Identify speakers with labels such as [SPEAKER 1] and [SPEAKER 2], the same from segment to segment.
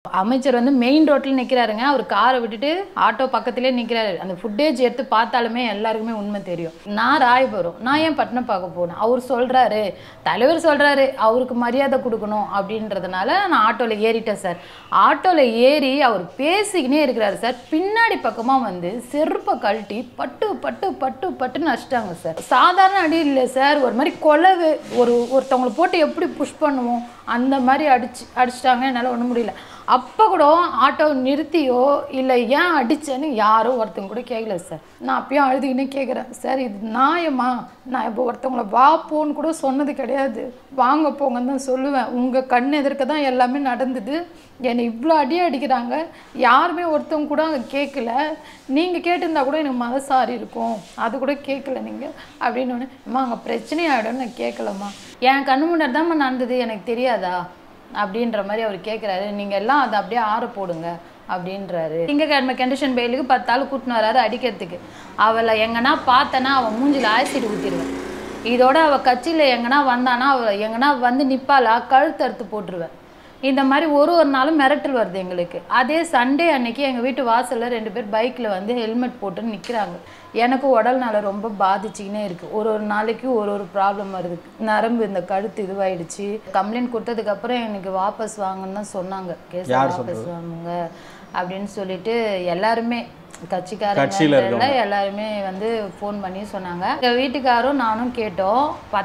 [SPEAKER 1] அமைச்சர் வந்து மெயின் ரோட்ல நிக்கிறாருங்க. அவர் காரை விட்டுட்டு ஆட்டோ பக்கத்திலே நிக்கிறாரு. அந்த ஃபுட்டேஜ் எடுத்து பார்த்தாலுமே எல்லாருக்குமே உண்மை தெரியும். நான் ராயபுரம், நான் ஏன் பட்டணம் பார்க்க போனேன்? அவர் சொல்றாரு, தலைவர் சொல்றாரு, அவருக்கு மரியாதை கொடுக்கணும் அப்படின்றதுனால நான் ஆட்டோல ஏறிட்டேன் சார். ஆட்டோல ஏறி அவர் பேசிக்கினே இருக்கிறாரு சார். பின்னாடி பக்கமா வந்து செருப்பை கழட்டி பட்டு பட்டு பட்டு பட்டுன்னு அடிச்சிட்டாங்க சார். சாதாரண அடி இல்லை சார், ஒரு மாதிரி கொலவு, ஒருத்தவங்களை போட்டு எப்படி புஷ் பண்ணுவோம் அந்த மாதிரி அடிச்சிட்டாங்க. என்னால் ஒன்றும் முடியல. அப்போ கூட ஆட்டோ நிறுத்தியோ இல்லை ஏன் அடித்தேன்னு யாரும் ஒருத்தங்க கூட கேட்கல சார். நான் அப்பயும் அழுதுகினே கேட்குறேன் சார், இது நியாயமா? நான் இப்போ ஒருத்தவங்கள வா போன்னு கூட சொன்னது கிடையாது, வாங்க போங்கன்னு தான் சொல்லுவேன். உங்கள் கண் எதிர்க்க தான் எல்லாமே நடந்தது. என்னை இவ்வளோ அடிக்கிறாங்க, யாருமே ஒருத்தவங்க கூட அங்கே கேட்கல. நீங்கள் கேட்டிருந்தா கூட எனக்கு மனசாரி இருக்கும், அது கூட கேட்கல நீங்கள் அப்படின்னு ஒன்று. அம்மா அங்கே பிரச்சனை ஆகிடும்னு நான் கேட்கலம்மா, என் கண்ணு முன்னாடி தான்மா நடந்தது, எனக்கு தெரியாதா அப்படின்ற மாதிரி அவர் கேட்குறாரு. நீங்கள் எல்லாம் அதை அப்படியே ஆற போடுங்க அப்படின்றாரு. திங்கக்கிழமை கண்டிஷன் பெயிலுக்கு 10 ஆள் கூட்டின்னு வராரு அடிக்கிறதுக்கு. அவளை எங்கன்னா பார்த்தனா அவன் மூஞ்சில் ஆசிட் ஊற்றிடுவேன். இதோட அவள் கட்சியில் எங்கன்னா வந்தானா அவள் எங்கன்னா வந்து நிற்பாளா கழுத்து அறுத்து போட்டுருவேன். இந்த மாதிரி ஒரு நாளும் மிரட்டல் வருது எங்களுக்கு. அதே சண்டே அன்னைக்கு எங்கள் வீட்டு வாசலில் 2 பேர் பைக்கில் வந்து ஹெல்மெட் போட்டுன்னு நிற்கிறாங்க. எனக்கு உடல்னால ரொம்ப பாதிச்சுக்கினே இருக்குது. ஒரு நாளைக்கு ஒரு ப்ராப்ளம் வருது. நரம்பு இந்த கழுத்து இதுவாயிடுச்சு. கம்ப்ளைண்ட் கொடுத்ததுக்கப்புறம் எனக்கு வாபஸ் வாங்கன்னு தான் சொன்னாங்க. கேஸ் வாபஸ் வாங்குங்க அப்படின்னு சொல்லிட்டு எல்லாருமே கட்சிக்காரங்க எல்லாருமே வந்து ஃபோன் பண்ணி சொன்னாங்க. எங்கள் வீட்டுக்காரும் நானும் கேட்டோம்.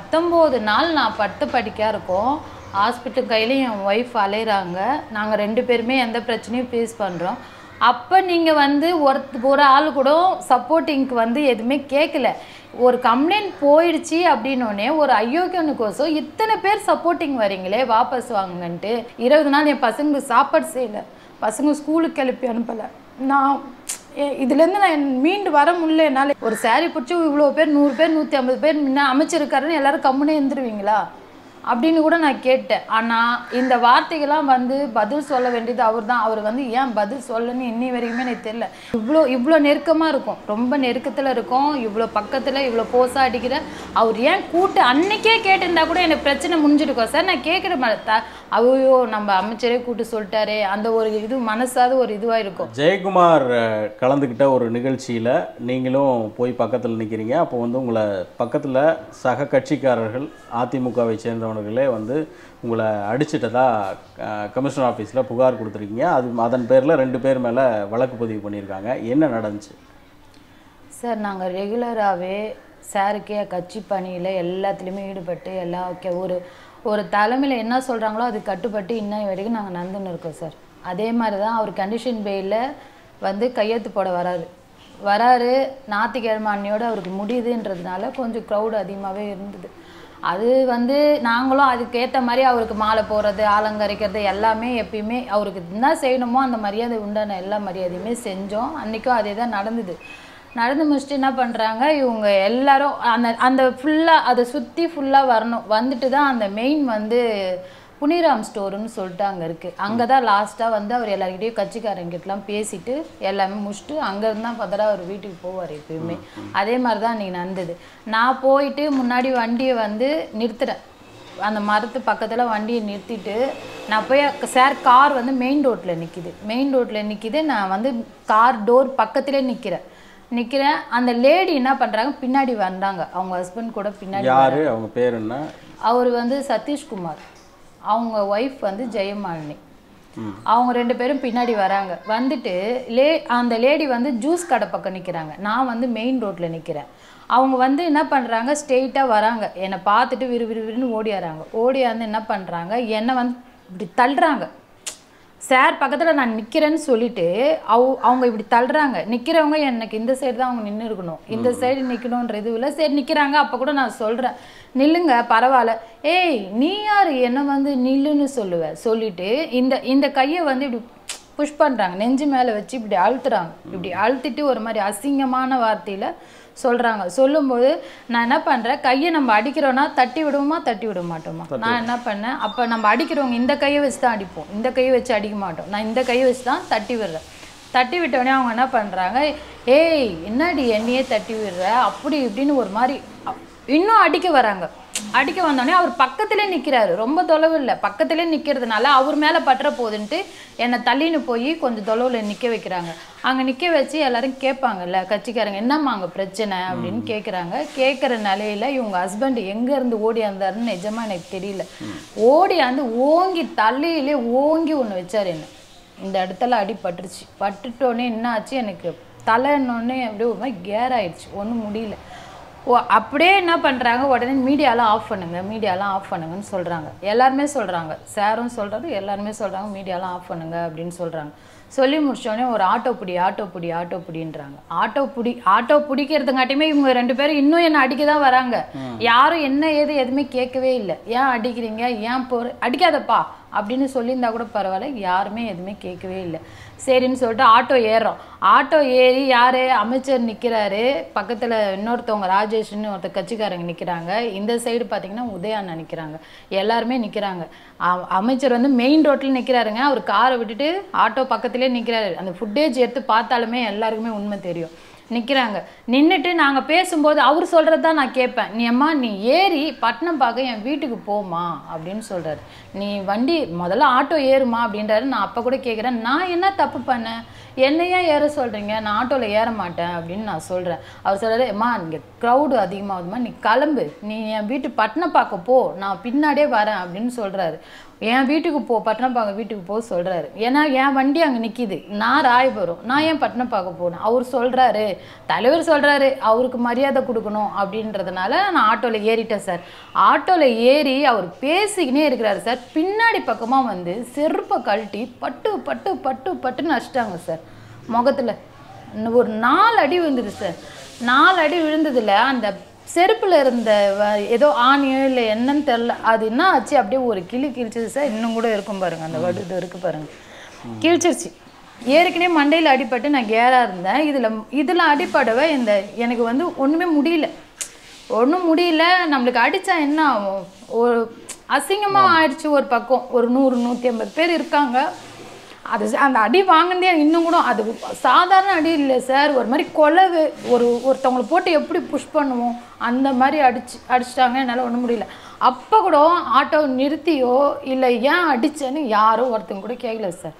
[SPEAKER 1] 19 நாள் நான் பட்டு படிக்காக இருக்கோம். ஹாஸ்பிட்டல் கையிலையும் என் ஒய்ஃப் அலையிறாங்க. நாங்கள் 2 பேருமே எந்த பிரச்சனையும் ஃபேஸ் பண்ணுறோம். அப்போ நீங்கள் வந்து ஒரு ஆள் கூட சப்போர்ட்டிங்க்கு வந்து எதுவுமே கேட்கல. ஒரு கம்ப்ளைண்ட் போயிடுச்சு அப்படின்னோடனே ஒரு அயோக்கியனுக்கோசம் இத்தனை பேர் சப்போர்ட்டிங் வரீங்களே வாபஸ் வாங்குங்கன்ட்டு. 20 நாள் என் பசங்களுக்கு சாப்பாடு செய்யலை, பசங்க ஸ்கூலுக்கு கிளப்பி அனுப்பலை. நான் இதுலேருந்து நான் மீண்டு வர முடியல. என்னால் ஒரு சாரி பிடிச்சி இவ்வளோ பேர் 100 பேர் 150 பேர் முன்ன அமைச்சிருக்காருன்னு எல்லோரும் கம்முனே இருந்துருவீங்களா அப்படின்னு கூட நான் கேட்டேன். ஆனால் இந்த வார்த்தைகள்லாம் வந்து பதில் சொல்ல வேண்டியது அவர் தான். அவர் வந்து ஏன் பதில் சொல்லன்னு இன்னி வரைக்குமே எனக்கு தெரியல. இவ்வளோ நெருக்கமாக இருக்கும், ரொம்ப நெருக்கத்தில் இருக்கும், இவ்வளோ பக்கத்தில் இவ்வளோ போஸாக அடிக்கிற அவர் ஏன் கூட்டு அன்னைக்கே கேட்டிருந்தா கூட எனக்கு பிரச்சனை முடிஞ்சிருக்கோம் சார். நான் கேட்குற மாதிரி அவையோ நம்ம அமைச்சரே கூட்டு சொல்லிட்டாரே அந்த ஒரு இது மனசாவது ஒரு இதுவாக இருக்கும்.
[SPEAKER 2] ஜெயக்குமார் கலந்துக்கிட்ட ஒரு நிகழ்ச்சியில் நீங்களும் போய் பக்கத்தில் நிற்கிறீங்க. அப்போ வந்து உங்களை பக்கத்தில் சக கட்சிக்காரர்கள் அதிமுகவை சேர்ந்தவர்களே வந்து உங்களை அடிச்சிட்டதா கமிஷனர் ஆஃபீஸில் புகார் கொடுத்துருக்கீங்க. அதன் பேரில் 2 பேர் மேலே வழக்கு பதிவு பண்ணியிருக்காங்க. என்ன நடந்துச்சு
[SPEAKER 1] சார்? நாங்கள் ரெகுலராகவே சாருக்கே கட்சி பணியில் எல்லாத்துலேயுமே ஈடுபட்டு ஒரு தலைமையில் என்ன சொல்கிறாங்களோ அது கட்டுப்பட்டு இன்னும் வரைக்கும் நாங்கள் நடந்துன்னு இருக்கோம் சார். அதே மாதிரி தான் அவர் கண்டிஷன் பெயிலில் வந்து கையெழுத்து போட வராரு. ஞாயிற்றுக்கிழமை அன்னையோடு அவருக்கு முடியுதுன்றதுனால கொஞ்சம் க்ரௌடு அதிகமாகவே இருந்தது. அது வந்து நாங்களும் அதுக்கேற்ற மாதிரி அவருக்கு மாலை போடுறது, அலங்கரிக்கிறது எல்லாமே எப்பயுமே அவருக்கு என்ன செய்யணுமோ அந்த மரியாதை உண்டான எல்லா மரியாதையுமே செஞ்சோம். அன்றைக்கும் அதே தான் நடந்து முடிச்சுட்டு என்ன பண்ணுறாங்க இவங்க எல்லாரும் அந்த ஃபுல்லாக அதை சுற்றி ஃபுல்லாக வரணும். வந்துட்டு தான் அந்த மெயின் வந்து புனிராம் ஸ்டோருன்னு சொல்லிட்டு அங்கே இருக்குது. அங்கே தான் லாஸ்ட்டாக வந்து அவர் எல்லாருக்கிட்டையும் கட்சிக்காரங்கிட்டலாம் பேசிட்டு எல்லாமே முடிச்சுட்டு அங்கேருந்து தான் பார்த்தா அவர் வீட்டுக்கு போவார் எப்பயுமே. அதே மாதிரி தான் அன்றைக்கி நடந்தது. நான் போயிட்டு முன்னாடி வண்டியை வந்து நிறுத்துகிறேன். அந்த மரத்து பக்கத்தில் வண்டியை நிறுத்திட்டு நான் போய் சார் கார் வந்து மெயின் ரோட்டில் நிற்கிது. நான் வந்து கார் டோர் பக்கத்துலேயே நிற்கிறேன். அந்த லேடி என்ன பண்ணுறாங்க பின்னாடி வந்தாங்க. அவங்க ஹஸ்பண்ட் கூட பின்னாடி.
[SPEAKER 2] யாரு அவங்க பேர் என்ன?
[SPEAKER 1] அவர் வந்து சதீஷ்குமார், அவங்க ஒய்ஃப் வந்து ஜெயமாலினி. அவங்க 2 பேரும் பின்னாடி வராங்க. வந்துட்டு அந்த லேடி வந்து ஜூஸ் கடை பக்கம் நிற்கிறாங்க. நான் வந்து மெயின் ரோட்டில் நிற்கிறேன். அவங்க வந்து என்ன பண்ணுறாங்க ஸ்ட்ரெயிட்டாக வராங்க. என்னை பார்த்துட்டு விறுவிறுன்னு ஓடியாந்து என்ன பண்ணுறாங்க என்னை வந்து இப்படி தள்ளுறாங்க. சார் பக்கத்தில் நான் நிற்கிறேன்னு சொல்லிட்டு அவங்க இப்படி தள்ளுறாங்க. நிற்கிறவங்க எனக்கு இந்த சைடு தான் அவங்க நின்று இருக்கணும், இந்த சைடு நிற்கணுன்ற இதுவில் சரி நிற்கிறாங்க. அப்போ கூட நான் சொல்கிறேன் நில்லுங்க பரவாயில்ல. ஏய் நீ யார் என்னை வந்து நில்லுன்னு சொல்லிட்டு இந்த கையை வந்து இப்படி புஷ் பண்ணுறாங்க, நெஞ்சு மேலே வச்சு இப்படி அழுத்துறாங்க. இப்படி அழுத்திட்டு ஒரு மாதிரி அசிங்கமான வார்த்தையில் சொல்கிறாங்க. சொல்லும்போது நான் என்ன பண்ணுறேன், கையை நம்ம அடிக்கிறோன்னா தட்டி விடுவோமா தட்டி விட மாட்டோமா? நான் என்ன பண்ணேன், அப்போ நம்ம அடிக்கிறவங்க இந்த கையை வச்சு தான் அடிப்போம், இந்த கையை வச்சு அடிக்க மாட்டோம். நான் இந்த கையை வச்சு தான் தட்டி விடுறேன். தட்டி விட்டோடனே அவங்க என்ன பண்ணுறாங்க, ஏய் என்னடி என்னையே தட்டி விடுற அப்படி இப்படின்னு ஒரு மாதிரி இன்னும் அடிக்க வராங்க. அடிக்க வந்தோடனே அவர் பக்கத்திலே நிற்கிறாரு, ரொம்ப தொலைவு இல்லை, பக்கத்திலே நிற்கிறதுனால அவர் மேலே பற்ற போகுதுன்ட்டு என்னை தள்ளின்னு போய் கொஞ்சம் தொலைவில் நிற்க வைக்கிறாங்க. அங்கே நிற்க வச்சு எல்லாரும் கேட்பாங்கல்ல கட்சிக்காரங்க, என்னம்மா அங்கே பிரச்சனை அப்படின்னு கேட்குறாங்க. கேட்குற நிலையில் இவங்க ஹஸ்பண்ட் எங்கேருந்து ஓடியாந்தாருன்னு நிஜமாக எனக்கு தெரியல. ஓடியாந்து ஓங்கி தலையிலே ஓங்கி ஒன்று வச்சார். என்ன இந்த இடத்துல அடி பட்டுருச்சு. பட்டுட்டோன்னே என்ன ஆச்சு, எனக்கு தலைன்னொன்னே அப்படியே ஒரு மாதிரி கேர் ஆயிடுச்சு, ஒன்றும் முடியல. அப்படியே என்ன பண்ணுறாங்க, உடனே மீடியாலாம் ஆஃப் பண்ணுங்க, மீடியாலாம் ஆஃப் பண்ணுங்கன்னு சொல்கிறாங்க. எல்லாருமே சொல்கிறாங்க, சாரும் சொல்கிறாரு, எல்லாருமே சொல்கிறாங்க மீடியாலாம் ஆஃப் பண்ணுங்க அப்படின்னு சொல்கிறாங்க. சொல்லி முடிச்சோடனே ஒரு ஆட்டோ பிடின்றாங்க. ஆட்டோ பிடிக்கிறதுங்காட்டியுமே இவங்க 2 பேரும் இன்னும் என்ன அடிக்க தான் வராங்க. யாரும் என்ன ஏது எதுவுமே கேட்கவே இல்லை. ஏன் அடிக்கிறீங்க, ஏன் அடிக்காதப்பா அப்படின்னு சொல்லியிருந்தா கூட பரவாயில்ல, யாருமே எதுவுமே கேட்கவே இல்லை. சரின்னு சொல்லிட்டு ஆட்டோ ஏறுறோம். ஆட்டோ ஏறி யார், அமைச்சர் நிற்கிறாரு, பக்கத்தில் இன்னொருத்தவங்க ராஜேஷ்னு ஒருத்தர் கட்சிக்காரங்க நிற்கிறாங்க, இந்த சைடு பார்த்தீங்கன்னா உதயாண்ணா நிற்கிறாங்க, எல்லாருமே நிற்கிறாங்க. அமைச்சர் வந்து மெயின் ரோட்டில் நிற்கிறாருங்க. அவர் காரை விட்டுட்டு ஆட்டோ பக்கத்துலேயே நிற்கிறாரு. அந்த ஃபுட்டேஜ் எடுத்து பார்த்தாலுமே எல்லாருக்குமே உண்மை தெரியும். நிற்கிறாங்க. நின்றுட்டு நாங்கள் பேசும்போது அவர் சொல்கிறது தான் நான் கேட்பேன். நீ ஏறி பட்டணம் பார்க்க என் வீட்டுக்கு போமா அப்படின்னு சொல்கிறாரு. நீ வண்டி முதல்ல ஆட்டோ ஏறுமா அப்படின்றாரு. நான் அப்போ கூட கேட்குறேன், நான் என்ன தப்பு பண்ணேன், என்னையா ஏற சொல்கிறீங்க, நான் ஆட்டோவில் ஏற மாட்டேன் அப்படின்னு நான் சொல்கிறேன். அவர் சொல்கிறாரு, அம்மா இங்கே க்ரௌடு அதிகமாகுதுமா, நீ கிளம்பு, நீ என் வீட்டு பட்டணம் பார்க்க போ, நான் பின்னாடியே வரேன் அப்படின்னு சொல்கிறாரு. என் வீட்டுக்கு போ, பட்டணம் பார்க்க வீட்டுக்கு போக சொல்கிறாரு. ஏன்னா என் வண்டி அங்கே நிற்கிது, நான் ராயபுரம், நான் ஏன் பட்டணம் பார்க்க போனேன். அவர் சொல்கிறாரு, தலைவர் சொல்கிறாரு, அவருக்கு மரியாதை கொடுக்கணும் அப்படின்றதுனால நான் ஆட்டோவில் ஏறிட்டேன் சார். ஆட்டோவில் ஏறி அவர் பேசிக்கினே இருக்கிறாரு சார். பின்னாடி பக்கமாக வந்து செருப்பை கழட்டி பட்டு பட்டு பட்டு பட்டுன்னு அடிச்சிட்டாங்க சார் முகத்தில். ஒரு 4 அடி விழுந்துது சார். 4 அடி விழுந்ததில் அந்த செருப்பில் இருந்த ஏதோ ஆணியோ இல்லை என்னன்னு தெரில, அது என்ன ஆச்சு, அப்படியே ஒரு கிழிச்சிது சார். இன்னும் கூட இருக்கும் பாருங்கள், அந்த வடு இருக்குது பாருங்கள், கிழிச்சிருச்சு. ஏற்கனவே மண்டையில் அடிப்பட்டு நான் கேராக இருந்தேன். இதில் அடிப்படவை எனக்கு வந்து ஒன்றுமே முடியல, நம்மளுக்கு அடித்தா என்ன ஆகும், ஒரு அசிங்கமாக ஆயிடுச்சு. ஒரு பக்கம் ஒரு 100-150 பேர் இருக்காங்க. அந்த அடி வாங்கினதே இன்னும் கூட அது சாதாரண அடி இல்லை சார். ஒரு மாதிரி கொலவு, ஒருத்தவங்களை போட்டு எப்படி புஷ் பண்ணுவோம் அந்த மாதிரி அடிச்சிட்டாங்க. என்னால் ஒன்றும் முடியல. அப்போ கூட ஆட்டோ நிறுத்தியோ இல்லை ஏன் அடிச்சேன்னு யாரும் ஒருத்தங்க கூட கேட்கல சார்.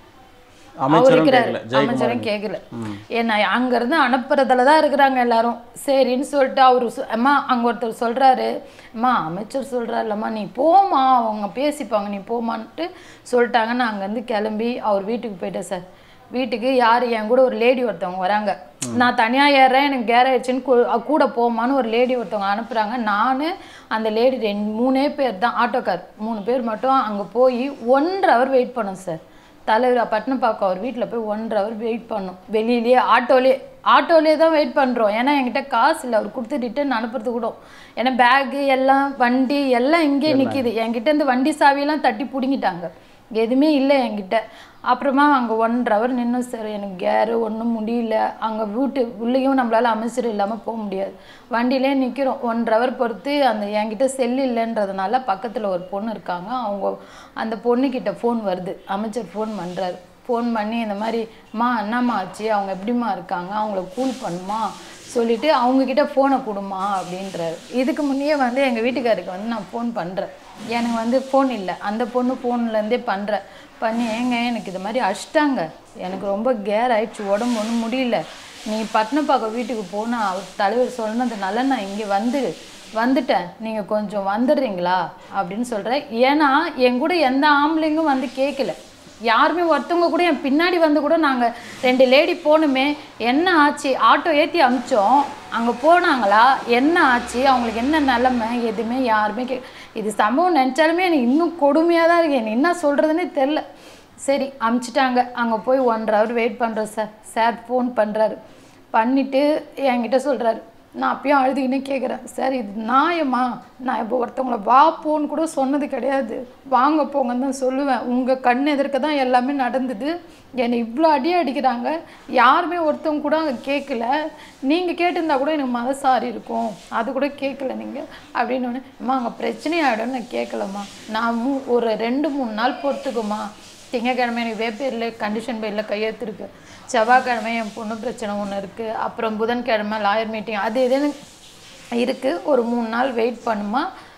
[SPEAKER 1] அமைச்சரும் கேட்கல. ஏன்னா அங்கேருந்து அனுப்புறதுல தான் இருக்கிறாங்க எல்லாரும். சரின்னு சொல்லிட்டு அவரு அம்மா அங்கே ஒருத்தர் சொல்கிறாரு, அம்மா அமைச்சர் சொல்கிறாருல்லம்மா நீ போமா, அவங்க பேசிப்பாங்க, நீ போமான்ட்டு சொல்லிட்டாங்க. நான் அங்கேருந்து கிளம்பி அவர் வீட்டுக்கு போயிட்டேன் சார். வீட்டுக்கு யார், என் கூட ஒரு லேடி ஒருத்தவங்க வராங்க. நான் தனியாக ஏறுறேன், எனக்கு கேர் ஆயிடுச்சுன்னு கூட போமான்னு ஒரு லேடி ஒருத்தவங்க அனுப்புகிறாங்க. நான் அந்த லேடி 2-3 பேர் தான், ஆட்டோக்கார் 3 பேர் மட்டும் அங்கே போய் 1.5 hour வெயிட் பண்ணோம் சார். தலைவர் பட்டணம் பார்க்க அவர் வீட்டில் போய் 1.5 hour வெயிட் பண்ணோம். வெளியிலேயே ஆட்டோலேயே தான் வெயிட் பண்ணுறோம். ஏன்னா என்கிட்ட காசு இல்லை, அவர் கொடுத்து ரிட்டர்ன் அனுப்புறது கூட. ஏன்னா பேகு எல்லாம் வண்டி எல்லாம் இங்கே நிற்கிது. என்கிட்ட இந்த வண்டி சாவியெல்லாம் தட்டி பிடுங்கிட்டாங்க, எதுவுமே இல்லை என்கிட்ட. அப்புறமா அங்கே 1.5 hour நின்று சார். எனக்கு கேரு ஒன்றும் முடியல. அங்கே வீட்டு உள்ளேயும் நம்மளால் அமைச்சர் இல்லாமல் போக முடியாது. வண்டியிலே நிற்கிறோம் 1.5 hour பொறுத்து. என்கிட்ட செல் இல்லைன்றதுனால பக்கத்தில் ஒரு பொண்ணு இருக்காங்க, அந்த பொண்ணுக்கிட்ட ஃபோன் வருது. அமைச்சர் ஃபோன் பண்ணுறாரு. ஃபோன் பண்ணி இந்த மாதிரி, அம்மா என்னம்மா ஆச்சு, அவங்க எப்படிம்மா இருக்காங்க, அவங்கள கூல் பண்ணுமா சொல்லிவிட்டு அவங்கக்கிட்ட ஃபோனை கொடுமா அப்படின்றாரு. இதுக்கு முன்னே எங்கள் வீட்டுக்காருக்கு நான் ஃபோன் பண்ணுறேன். எனக்கு ஃபோன் இல்லை, அந்த பொண்ணு ஃபோன்லேருந்தே பண்ணி ஏங்க எனக்கு இது மாதிரி அடிச்சிட்டாங்க, எனக்கு ரொம்ப கேர் ஆயிடுச்சு, உடம்பு ஒன்றும் முடியல, நீ பட்டணப்பாக்கம் வீட்டுக்கு போனால் அவர் தலைவர் சொன்னதுனால நான் இங்கே வந்துட்டேன், நீங்கள் கொஞ்சம் வந்துடுறீங்களா அப்படின்னு சொல்கிறேன். ஏன்னா என் கூட எந்த ஆம்பளைங்களும் கேட்கல, யாருமே ஒருத்தவங்க கூட என் பின்னாடி கூட நாங்கள் 2 லேடி போகணுமே, என்ன ஆச்சு, ஆட்டோ ஏற்றி அமிச்சோம், அங்கே போனாங்களா, என்ன ஆச்சு, அவங்களுக்கு என்ன நிலைமை, எதுவுமே யாருமே இது சம்பவம் நினச்சாலுமே எனக்கு இன்னும் கொடுமையாக தான் இருக்குது, எனக்கு என்ன சொல்கிறதுனே தெரில. சரி அமுச்சிட்டாங்க. அங்கே போய் 1.5 hour வெயிட் பண்ணுறோம் சார். சார் ஃபோன் பண்ணுறாரு. பண்ணிவிட்டு என்கிட்ட சொல்கிறாரு, நான் அப்பயும் அழுதுகினே கேட்குறேன், சார் இது நியாயமா, நான் இப்போ ஒருத்தவங்களை வா போன்னு கூட சொன்னது கிடையாது, வாங்க போங்கன்னு தான் சொல்லுவேன், உங்கள் கண் எதிர்க்க தான் எல்லாமே நடந்தது, என்னை இவ்வளோ அடிக்கிறாங்க, யாருமே ஒருத்தவங்க கூட அங்கே கேட்கல, நீங்கள் கேட்டிருந்தா கூட எனக்கு மனசாரி இருக்கும், அது கூட கேட்கல நீங்கள் அப்படின்னு ஒன்று. அம்மா அங்கே பிரச்சனை ஆகிடும்னு நான் கேட்கலம்மா, நான் ஒரு 2-3 நாள் பொறுத்துக்குமா, திங்கக்கிழமை எனக்கு வேப்பேரில் கண்டிஷன் பெயிலில் கையெழுத்துருக்கு, செவ்வாய்க்கிழமை என் பொண்ணு பிரச்சனை ஒன்று இருக்குது, அப்புறம் புதன்கிழமை லாயர் மீட்டிங் அது இதுன்னு இருக்குது, ஒரு 3 நாள் வெயிட் பண்ணுமா,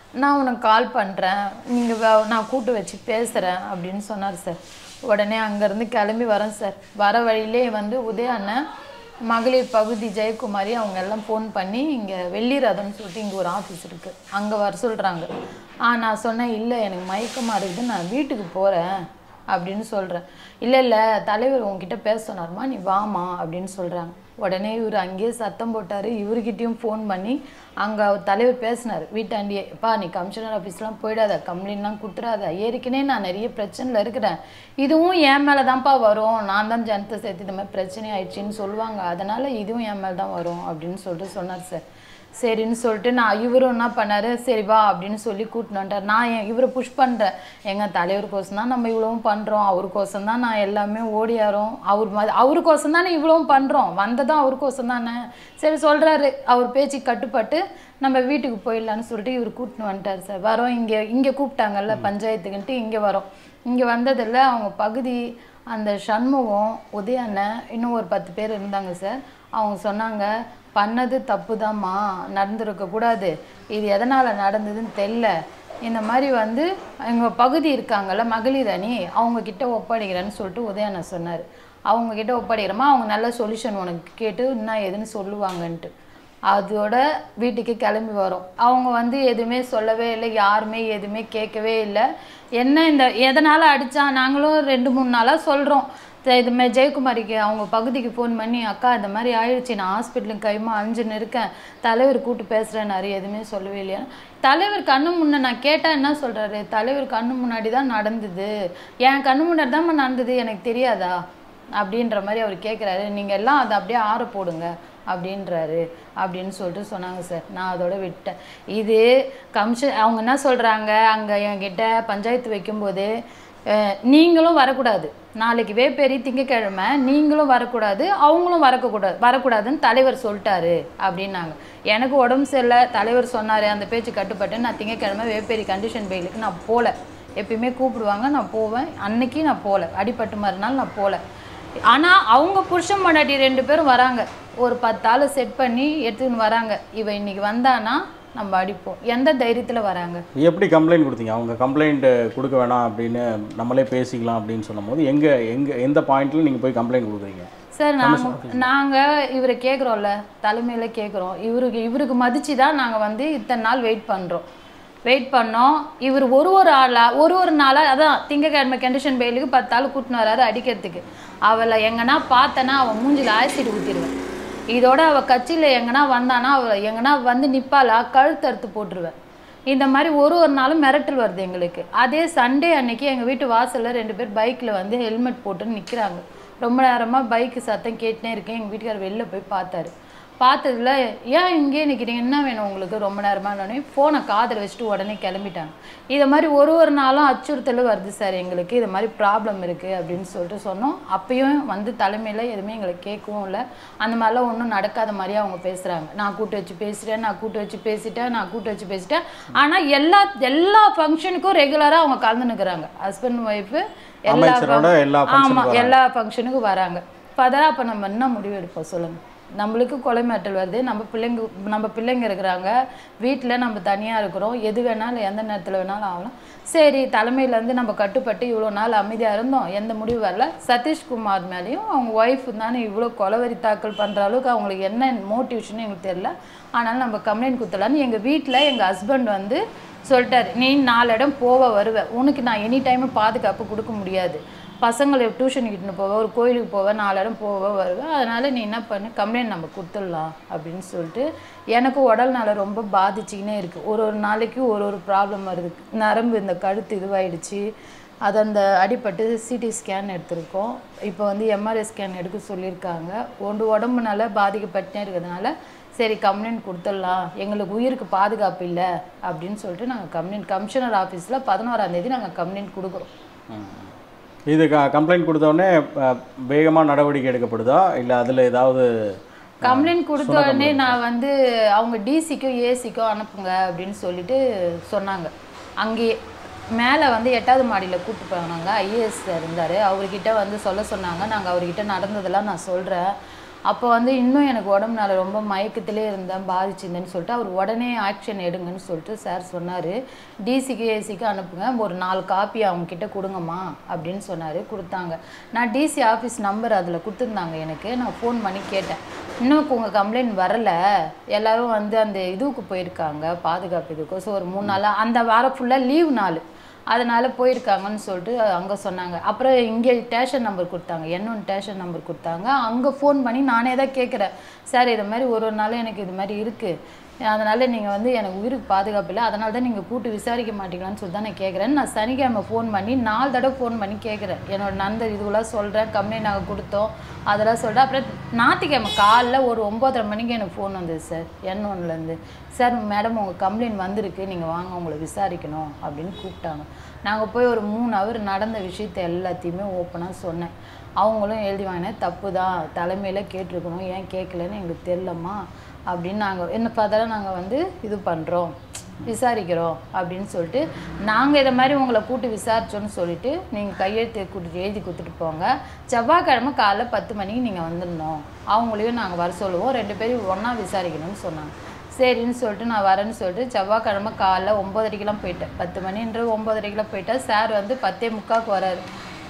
[SPEAKER 1] நான் உனக்கு கால் பண்ணுறேன், நீங்கள் நான் கூட்டு வச்சு பேசுகிறேன் அப்படின்னு சொன்னார் சார். உடனே அங்கேருந்து கிளம்பி வரேன் சார். வர வழியிலே வந்து உதய அண்ணன் மகளிர் பகுதி ஜெயக்குமாரி அவங்க எல்லாம் ஃபோன் பண்ணி இங்கே வெள்ளிரதம்னு சொல்லிட்டு இங்கே ஒரு ஆஃபீஸ் இருக்குது, அங்கே வர சொல்கிறாங்க. நான் சொன்னேன், இல்லை எனக்கு மயக்கமாக இருக்குது, நான் வீட்டுக்கு போகிறேன் அப்படின்னு சொல்கிறேன். இல்லை தலைவர் உங்ககிட்ட பேச சொன்னார்மா, நீ வாமா அப்படின்னு சொல்கிறாங்க. உடனே இவர் அங்கேயே சத்தம் போட்டார். இவர்கிட்டையும் ஃபோன் பண்ணி அங்கே அவர் தலைவர் பேசினார் வீட்டாண்டியே, எப்பா நீ கமிஷனர் ஆஃபீஸ்லாம் போயிடாத, கம்ப்ளைண்ட்லாம் கொடுத்துடாத, ஏற்கனவே நான் நிறைய பிரச்சனையில் இருக்கிறேன், இதுவும் என் மேலே தான்ப்பா வரும், நான் தான் ஜனத்தை சேர்த்து இந்த மாதிரி பிரச்சனை ஆயிடுச்சின்னு சொல்லுவாங்க, அதனால் இதுவும் என் மேலே தான் வரும் அப்படின்னு சொல்லிட்டு சொன்னார் சார். சரின்னு சொல்லிட்டு நான் இவரும் என்ன பண்ணார், சரி வா அப்படின்னு சொல்லி கூட்டின்னு வந்துட்டார். நான் இவரை புஷ் பண்ணுறேன், எங்கள் தலைவருக்கோசம் தான் நம்ம இவ்வளவும் பண்ணுறோம், அவருக்கோசம் தான் நான் எல்லாமே ஓடியாரோம், அவருக்கோசம் தானே இவ்வளவும் பண்ணுறோம், வந்ததும் அவருக்கோசம் தானே. சரி சொல்கிறாரு, அவர் பேச்சு கட்டுப்பட்டு நம்ம வீட்டுக்கு போயிடலான்னு சொல்லிட்டு இவர் கூட்டின்னு வந்துட்டார் சார். வரோம், இங்கே கூப்பிட்டாங்கல்ல பஞ்சாயத்துக்குன்ட்டு இங்கே வரோம். இங்கே வந்ததில் அவங்க பகுதி அந்த சண்முகம், உதய அண்ணன், இன்னும் ஒரு 10 பேர் இருந்தாங்க சார். அவங்க சொன்னாங்க, பண்ணது தப்பு தான்மா, நடந்துருக்கக்கூடாது, இது எதனால் நடந்ததுன்னு தெரில, இந்த மாதிரி வந்து எங்கள் பகுதி இருக்காங்கல்ல மகளிர் அணி, அவங்கக்கிட்ட ஒப்படைக்கிறேன்னு சொல்லிட்டு உதயண்ணா சொன்னார். அவங்கக்கிட்ட ஒப்படைக்கிறோமா, அவங்க நல்ல சொல்யூஷன் உனக்கு கேட்டு என்ன ஏதுன்னு சொல்லுவாங்கன்ட்டு. அதோட வீட்டுக்கு கிளம்பி வரோம். அவங்க வந்து எதுவுமே சொல்லவே இல்லை, யாருமே எதுவுமே கேட்கவே இல்லை. என்ன இந்த எதனால் அடித்தா, நாங்களும் 2-3 நாளாக சொல்கிறோம். இது மாதிரி ஜெயக்குமாரிக்கு அவங்க பகுதிக்கு ஃபோன் பண்ணி, அக்கா இந்த மாதிரி ஆயிடுச்சு, நான் ஹாஸ்பிட்டலுக்கு கைமா அஞ்சுன்னு இருக்கேன், தலைவர் கூட்டு பேசுகிறேன், நிறைய எதுவுமே சொல்லவே இல்லையா. தலைவர் கண்ணு முன்னே நான் கேட்டால் என்ன சொல்கிறாரு, தலைவர் கண்ணு முன்னாடி தான் நடந்தது, என் கண்ணு முன்னாடி தான் நடந்தது, எனக்கு தெரியாதா அப்படின்ற மாதிரி அவர் கேட்குறாரு. நீங்கள் எல்லாம் அதை அப்படியே ஆற போடுங்க அப்படின்றாரு அப்படின்னு சொல்லிட்டு சொன்னாங்க சார். நான் அதோட விட்டேன். இது அவங்க என்ன சொல்கிறாங்க, அங்கே என்கிட்ட பஞ்சாயத்து வைக்கும்போது நீங்களும் வரக்கூடாது, நாளைக்கு வேப்பேரி திங்கக்கிழமை நீங்களும் வரக்கூடாது, அவங்களும் வரக்கூடாதுன்னு தலைவர் சொல்லிட்டாரு அப்படின்னாங்க. எனக்கு உடம்பு சரியில்லை, தலைவர் சொன்னார், அந்த பேச்சு கட்டுப்பட்டு நான் திங்கக்கிழமை வேப்பேரி கண்டிஷன் பெயிலுக்கு நான் போகல. எப்பயுமே கூப்பிடுவாங்க, நான் போவேன், அன்னைக்கு நான் போகல, அடிப்பட்டு மறுநாள் நான் போகல. ஆனால் அவங்க புருஷன் பொண்டாட்டி 2 பேரும் வராங்க, ஒரு 10 ஆள் செட் பண்ணி எடுத்துன்னு வராங்க. இவ இன்னைக்கு வந்தானா நம்ம அடிப்போம், எந்த தைரியத்தில் வராங்க. எப்படி
[SPEAKER 2] கம்ப்ளைண்ட் கொடுத்தீங்க? அவங்க கம்ப்ளைண்ட் கொடுக்க வேணாம் அப்படின்னு நம்மளே பேசிக்கலாம் அப்படின்னு சொன்னபோது எந்த பாயிண்ட்ல நீங்கள் போய் கம்ப்ளைண்ட் கொடுக்குறீங்க
[SPEAKER 1] சார்? நாங்கள் இவரை கேட்குறோம்ல, தலைமையில் கேட்குறோம், இவருக்கு மதிச்சு தான் நாங்கள் வந்து இத்தனை நாள் வெயிட் பண்ணோம். இவர் ஒரு நாளாக அதான் திங்கக்கிழமை கண்டிஷன் பெயிலுக்கு 10 ஆள் கூட்டின்னு வராரு அடிக்கிறதுக்கு. அவளை எங்கன்னா பார்த்தனா அவன் மூஞ்சில் ஆசிட் ஊற்றிடுவேன். இதோட அவள் கட்சியில் எங்கன்னா வந்தானா அவள் எங்கன்னா வந்து நிற்பாளா கழுத்தறுத்து போட்டுருவேன். இந்த மாதிரி ஒரு நாளும் மிரட்டல் வருது எங்களுக்கு. அதே சண்டே அன்னைக்கு எங்கள் வீட்டு வாசலில் 2 பேர் பைக்கில் வந்து ஹெல்மெட் போட்டுன்னு நிற்கிறாங்க. ரொம்ப நேரமாக பைக்கு சத்தம் கேட்டுனே இருக்கேன். எங்கள் வீட்டுக்கார் வெளில போய் பார்த்ததுல ஏன் இங்கே நிற்கிறீங்க, என்ன வேணும் உங்களுக்கு, ரொம்ப நேரமானோடனே ஃபோனை காதில் வச்சுட்டு உடனே கிளம்பிட்டாங்க. இதை மாதிரி ஒரு நாளும் அச்சுறுத்தல் வருது சார் எங்களுக்கு, இது மாதிரி ப்ராப்ளம் இருக்குது அப்படின்னு சொல்லிட்டு சொன்னோம். அப்பயும் வந்து தலைமையில் எதுவுமே எங்களை கேட்கவும் இல்லை. அந்த மாதிரிலாம் ஒன்றும் நடக்காத மாதிரியே அவங்க பேசுகிறாங்க. நான் கூட்டு வச்சு பேசிட்டேன். ஆனால் எல்லா ஃபங்க்ஷனுக்கும் ரெகுலராக அவங்க கலந்துன்னுக்குறாங்க. ஹஸ்பண்ட் ஒய்ஃபு எல்லா ஃபங்க்ஷனுக்கும் வராங்க. பதரா அப்போ நம்ம என்ன முடிவு எடுப்போம் சொல்லுங்கள்? நம்மளுக்கு கொலை மிரட்டல் வருது, நம்ம பிள்ளைங்க இருக்கிறாங்க வீட்டில், நம்ம தனியாக இருக்கிறோம், எது வேணாலும் எந்த நேரத்தில் வேணாலும் ஆகலாம். சரி, தலைமையிலேருந்து நம்ம கட்டுப்பட்டு இவ்வளோ நாள் அமைதியாக இருந்தோம், எந்த முடிவு வரல. சதீஷ்குமார் மேலேயும் அவங்க ஒய்ஃபு தானே இவ்வளோ கொலவரி தாக்கல் பண்ணுற அளவுக்கு அவங்களுக்கு என்ன மோட்டிவேஷன் எங்களுக்கு தெரியல, ஆனாலும் நம்ம கம்ப்ளைண்ட் கொடுத்துடலான்னு எங்கள் வீட்டில் எங்கள் ஹஸ்பண்ட் வந்து சொல்லிட்டார், நீ 4 இடம் வருவேன், உனக்கு நான் எனி டைமும் பாதுகாப்பு கொடுக்க முடியாது, பசங்களை டியூஷன் கிட்டுன்னு போவேன், ஒரு கோயிலுக்கு போவேன், 4 இடம் வருவேன், அதனால் நீ என்ன பண்ணு, கம்ப்ளைண்ட் நம்ம கொடுத்துடலாம் அப்படின்னு சொல்லிட்டு. எனக்கு உடல்னால ரொம்ப பாதிச்சிக்கினே இருக்குது. ஒரு நாளைக்கு ஒரு ப்ராப்ளம் வருது. நரம்பு இந்த கழுத்து இதுவாகிடுச்சு, அது அந்த அடிப்பட்டு சிடி ஸ்கேன் எடுத்திருக்கோம். இப்போ வந்து எம்ஆர்ஐ ஸ்கேன் எடுக்க சொல்லியிருக்காங்க. உடம்புனால பாதிக்கப்பட்டே இருக்கிறதுனால சரி கம்ப்ளைண்ட் கொடுத்துடலாம், எங்களுக்கு உயிருக்கு பாதுகாப்பு இல்லை அப்படின்னு சொல்லிட்டு நாங்கள் கமிஷனர் ஆஃபீஸில் 11ஆம் தேதி நாங்கள் கம்ப்ளைண்ட் கொடுக்குறோம்.
[SPEAKER 2] இது கம்ப்ளைண்ட் கொடுத்தோடனே வேகமாக நடவடிக்கை எடுக்கப்படுதா, இல்லை அதில் ஏதாவது?
[SPEAKER 1] கம்ப்ளைண்ட் கொடுத்த உடனே நான் வந்து அவங்க டிசிக்கோ ஏசிக்கோ அனுப்புங்க அப்படின்னு சொல்லிட்டு சொன்னாங்க. அங்கேயே மேலே வந்து 8வது மாடியில் கூப்பிட்டு போனாங்க. ஐஏஎஸ் இருந்தார், அவர்கிட்ட வந்து சொல்ல சொன்னாங்க. நாங்கள் அவர்கிட்ட நடந்ததெல்லாம் நான் சொல்கிறேன், அப்போ வந்து இன்னும் எனக்கு உடம்புனால ரொம்ப மயக்கத்திலே இருந்தேன், பாதிச்சிருந்தேன்னு சொல்லிட்டு அவர் உடனே ஆக்ஷன் எடுங்கன்னு சொல்லிட்டு சார் சொன்னார். டிசிக்கு ஏசிக்கு அனுப்புங்க, ஒரு 4 காப்பி அவங்கக்கிட்ட கொடுங்கம்மா அப்படின்னு சொன்னார். கொடுத்தாங்க. நான் டிசி ஆஃபீஸ் நம்பர் அதில் கொடுத்துருந்தாங்க எனக்கு. நான் ஃபோன் பண்ணி கேட்டேன், இன்னும் உங்கள் கம்ப்ளைண்ட் வரலை, எல்லோரும் வந்து அந்த இதுவுக்கு போயிருக்காங்க, பாதுகாப்பு இதுக்கு. ஸோ ஒரு 3 நாளாக அந்த வாரம் ஃபுல்லாக லீவ் நாள், அதனால் போயிருக்காங்கன்னு சொல்லிட்டு அங்கே சொன்னாங்க. அப்புறம் இங்கே ஸ்டேஷன் நம்பர் கொடுத்தாங்க, N1 ஸ்டேஷன் நம்பர் கொடுத்தாங்க. அங்கே ஃபோன் பண்ணி நானே தான் கேட்குறேன், சார் இது மாதிரி ஒரு நாளும் எனக்கு இது மாதிரி இருக்குது, அதனால் நீங்கள் வந்து எனக்கு உயிருக்கு பாதுகாப்பு இல்லை, அதனால தான் நீங்கள் கூட்டு விசாரிக்க மாட்டீங்களான்னு சொல்லி தான் நான் கேட்குறேன். நான் சனிக்கிழமை ஃபோன் பண்ணி 4 தடவை ஃபோன் பண்ணி கேட்குறேன், என்னோட நண்பர் இதுவெல்லாம் சொல்கிறேன், கம்ப்ளைண்ட் நாங்கள் கொடுத்தோம் அதெல்லாம் சொல்கிறேன். அப்புறம் ஞாயிற்றுக்கிழமை காலைல ஒரு 9:30 மணிக்கு எனக்கு ஃபோன் வந்தது சார் N1லேருந்து. சார் மேடம் உங்கள் கம்ப்ளைண்ட் வந்திருக்கு, நீங்கள் வாங்க உங்களை விசாரிக்கணும் அப்படின்னு கூப்பிட்டாங்க. நாங்கள் போய் ஒரு 3 ஹவர் நடந்த விஷயத்தை எல்லாத்தையுமே ஓப்பனாக சொன்னேன். அவங்களும் எழுதி வாங்கினேன், தப்பு தான், தலைமையில் கேட்டிருக்கணும், ஏன் கேட்கலன்னு எங்களுக்கு தெரிலம்மா அப்படின்னு நாங்கள் என்ன பார்த்தாலும் நாங்கள் வந்து இது பண்ணுறோம், விசாரிக்கிறோம் அப்படின்னு சொல்லிட்டு, நாங்கள் இதை மாதிரி உங்களை கூட்டு விசாரிச்சோன்னு சொல்லிட்டு நீங்கள் கையெழுத்து கூட்டிட்டு எழுதி கொடுத்துட்டு போங்க, செவ்வாய்க்கிழமை காலைல 10 மணிக்கு நீங்கள் வந்துடணும், அவங்களையும் நாங்கள் வர சொல்லுவோம், 2 பேரும் ஒன்றா விசாரிக்கணும்னு சொன்னாங்க. சரின்னு சொல்லிட்டு நான் வரேன்னு சொல்லிட்டு செவ்வாய்க்கிழமை காலைல 9:30க்கெலாம் போயிட்டேன். 10 மணின்ற 9:30க்கெலாம் போயிட்டேன். சார் வந்து 10:45க்கு வராரு,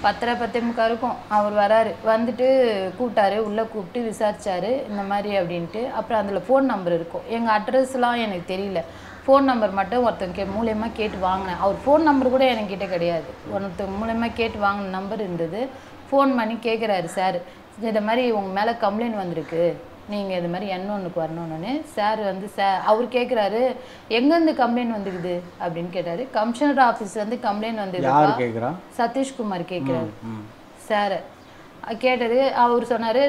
[SPEAKER 1] 10:45 இருக்கும் அவர் வராரு. வந்துட்டு கூப்பிட்டாரு, உள்ளே கூப்பிட்டு விசாரிச்சார் இந்த மாதிரி அப்படின்ட்டு. அப்புறம் அதில் ஃபோன் நம்பர் இருக்கும், எங்கள் அட்ரஸ்லாம் எனக்கு தெரியல, ஃபோன் நம்பர் மட்டும் ஒருத்தவங்க மூலியமாக கேட்டு வாங்கினேன். அவர் ஃபோன் நம்பர் கூட என்கிட்ட கிடையாது, ஒருத்தவங்க மூலியமாக கேட்டு வாங்கின நம்பர் இருந்தது. ஃபோன் பண்ணி கேட்குறாரு சார், இந்த மாதிரி உங்கள் மேலே கம்ப்ளைண்ட் வந்திருக்கு, நீங்கள் இது மாதிரி N1க்கு வரணுன்னு. சார் வந்து அவர் கேட்குறாரு, எங்கேருந்து கம்ப்ளைண்ட் வந்துக்குது அப்படின்னு கேட்டார். கமிஷனர் ஆஃபீஸ்லேருந்து கம்ப்ளைண்ட் வந்துருக்கு, சதீஷ்குமார் கேட்குறாரு சார். கேட்டது அவர் சொன்னார்,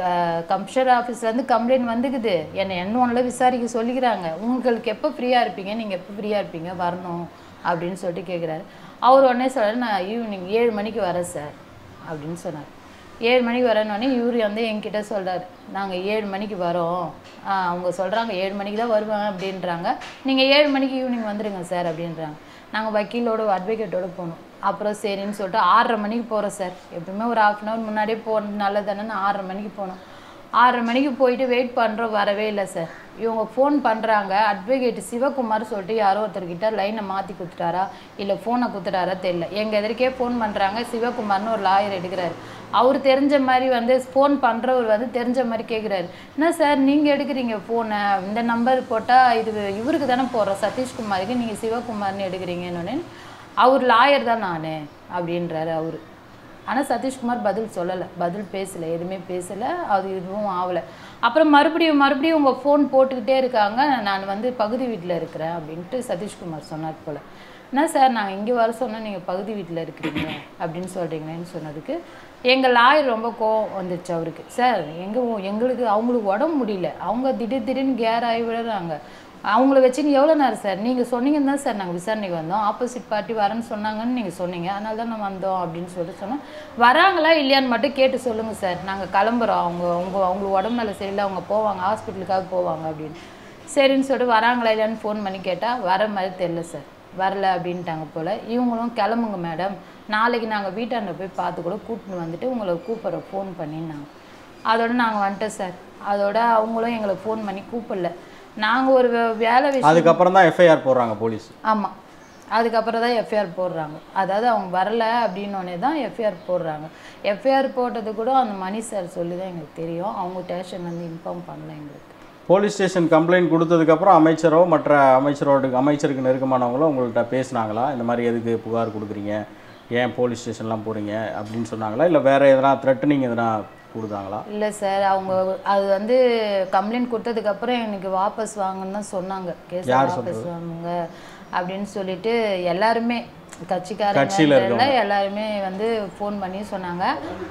[SPEAKER 1] கமிஷனர் ஆஃபீஸ்லேருந்து கம்ப்ளைண்ட் வந்துக்குது, என்னை N1ல் விசாரிக்க சொல்லிக்கிறாங்க, உங்களுக்கு எப்போ ஃப்ரீயாக இருப்பீங்க, நீங்கள் எப்போ ஃப்ரீயாக இருப்பீங்க வரணும் அப்படின்னு சொல்லிட்டு கேட்குறாரு. அவர் உடனே சொல்கிறார், நான் ஈவினிங் 7 மணிக்கு வரேன் சார் அப்படின்னு சொன்னார். 7 மணிக்கு வரேன்னொடனே இவர் வந்து என்கிட்ட சொல்கிறார், நாங்கள் 7 மணிக்கு வரோம், அவங்க சொல்கிறாங்க 7 மணிக்கு தான் வருவாங்க அப்படின்றாங்க, நீங்கள் 7 மணிக்கு ஈவினிங் வந்துடுங்க சார் அப்படின்றாங்க. நாங்கள் வக்கீலோட அட்வொகேட்டோடு போகணும். அப்புறம் சரின்னு சொல்லிட்டு 6:30 மணிக்கு போகிறோம் சார், எப்பவுமே ஒரு 1/2 அன் ஹவர் முன்னாடியே போகிறது நல்லது தானே. 6:30 மணிக்கு போனோம். 6:30 மணிக்கு போயிட்டு வெயிட் பண்ணுறோம், வரவே இல்லை சார். இவங்க ஃபோன் பண்ணுறாங்க, அட்வொகேட் சிவகுமார் சொல்லிட்டு யாரோ ஒருத்தர்கிட்ட லைனை மாற்றி கொடுத்துட்டாரா இல்லை ஃபோனை கொடுத்துட்டாரா தெரியல, எங்கள் எதிர்க்கே ஃபோன் பண்ணுறாங்க. சிவகுமார்னு ஒரு லாயர் எடுக்கிறாரு, அவர் தெரிஞ்ச மாதிரி வந்து ஃபோன் பண்ணுறவர் வந்து தெரிஞ்ச மாதிரி கேட்குறாரு, என்ன சார் நீங்கள் எடுக்கிறீங்க ஃபோனை, இந்த நம்பர் போட்டால் இது இவருக்கு தானே போடுறோம் சதீஷ்குமாருக்கு, நீங்கள் சிவகுமார்னு எடுக்கிறீங்கன்னு. அவர் லாயர் தான் நான் அப்படின்றாரு அவர். ஆனால் சதீஷ்குமார் பதில் சொல்லலை, பதில் பேசலை, எதுவுமே பேசலை, அது எதுவும் ஆகலை. அப்புறம் மறுபடியும் உங்கள் ஃபோன் போட்டுக்கிட்டே இருக்காங்க, நான் வந்து பகுதி வீட்டில் இருக்கிறேன் அப்படின்ட்டு சதீஷ்குமார் சொன்னார் போல். என்ன சார் நாங்கள் இங்கே வர சொன்னால் நீங்கள் பகுதி வீட்டில் இருக்கிறீங்க அப்படின்னு சொல்கிறீங்களேன்னு சொன்னதுக்கு எங்கள் லாயர் ரொம்ப கோவம் வந்துச்சு அவருக்கு. சார் எங்களுக்கு அவங்களுக்கு உடம்பு முடியல, அவங்க திடீர்னு கேர் ஆகி விடுறாங்க, அவங்கள வச்சுன்னு எவ்வளோ நேரம் சார், நீங்கள் சொன்னீங்கன்னு தான் சார் நாங்கள் விசாரணைக்கு வந்தோம், ஆப்போசிட் பார்ட்டி வரேன்னு சொன்னாங்கன்னு நீங்கள் சொன்னீங்க, அதனால தான் நான் வந்தோம் அப்படின்னு சொல்லிட்டு சொன்னோம். வராங்களா இல்லையான்னு மட்டும் கேட்டு சொல்லுங்கள் சார், நாங்கள் கிளம்புறோம், அவங்களுக்கு உடம்பு மேலே சரியில்லை, அவங்க போவாங்க ஹாஸ்பிட்டலுக்காக போவாங்க அப்படின்னு. சரின்னு சொல்லிட்டு வராங்களா இல்லையான்னு ஃபோன் பண்ணி கேட்டால் வர மாதிரி தெரில சார், வரல அப்படின்ட்டாங்க போல். இவங்களும் கிளம்புங்க மேடம், நாளைக்கு நாங்கள் வீட்டாண்ட போய் பார்த்து கூட கூப்பிட்டு வந்துட்டு உங்களை கூப்பிட்றோம் ஃபோன் பண்ணின்னாங்க. அதோட நாங்கள் வந்துட்டோம் சார். அதோட அவங்களும் எங்களை ஃபோன் பண்ணி கூப்பிடல. நாங்கள் ஒரு வேலை விஷயம்,
[SPEAKER 2] அதுக்கப்புறம் தான் எஃப்ஐஆர் போடுறாங்க போலீஸ்.
[SPEAKER 1] ஆமாம், அதுக்கப்புறம் தான் எஃப்ஐஆர் போடுறாங்க. அதாவது அவங்க வரல அப்படின்னோடனே தான் எஃப்ஐஆர் போடுறாங்க. எஃப்ஐஆர் போட்டது கூட அந்த மணி சார் சொல்லி தான் எங்களுக்கு தெரியும், அவங்க ஸ்டேஷன் வந்து இன்ஃபார்ம் பண்ணல எங்களுக்கு.
[SPEAKER 2] போலீஸ் ஸ்டேஷன் கம்ப்ளைண்ட் கொடுத்ததுக்கப்புறம் அமைச்சரோ மற்ற அமைச்சருக்கு நெருக்கமானவங்களோ உங்கள்கிட்ட பேசினாங்களா, இந்த மாதிரி எதுக்கு புகார் கொடுக்குறீங்க, ஏன் போலீஸ் ஸ்டேஷன்லாம் போகிறீங்க அப்படின்னு சொன்னாங்களா, இல்லை வேறு எதனா த்ரெட்டனிங் எதனா கொடுத்தாங்களா?
[SPEAKER 1] இல்லை சார், அவங்க அது வந்து கம்ப்ளைண்ட் கொடுத்ததுக்கப்புறம் எனக்கு வாபஸ் வாங்கன்னு தான் சொன்னாங்க, கேஸ் வாபஸ் வாங்குங்க அப்படின்னு சொல்லிட்டு எல்லாருமே கட்சிக்காரங்க எல்லாருமே வந்து ஃபோன் பண்ணி சொன்னாங்க.